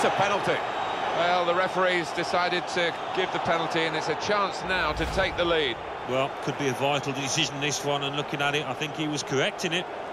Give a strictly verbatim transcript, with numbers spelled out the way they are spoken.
It's a penalty. Well, the referee's decided to give the penalty, and it's a chance now to take the lead. Well, could be a vital decision, this one, and looking at it, I think he was correct in it.